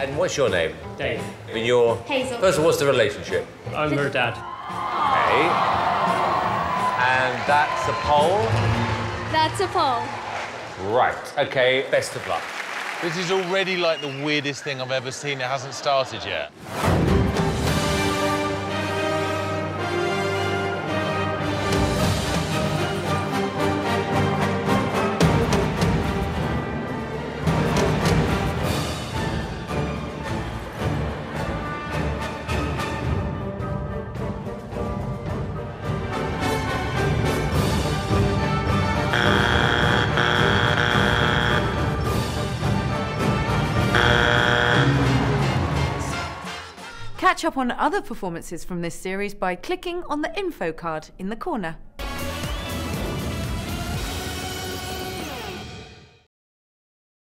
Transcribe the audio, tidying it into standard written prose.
And what's your name? Dave. And you're? Hazel. First of all, what's the relationship? I'm her dad. Okay. And that's a poll? That's a poll. Right. Okay, best of luck. This is already like the weirdest thing I've ever seen. It hasn't started yet. Catch up on other performances from this series by clicking on the info card in the corner.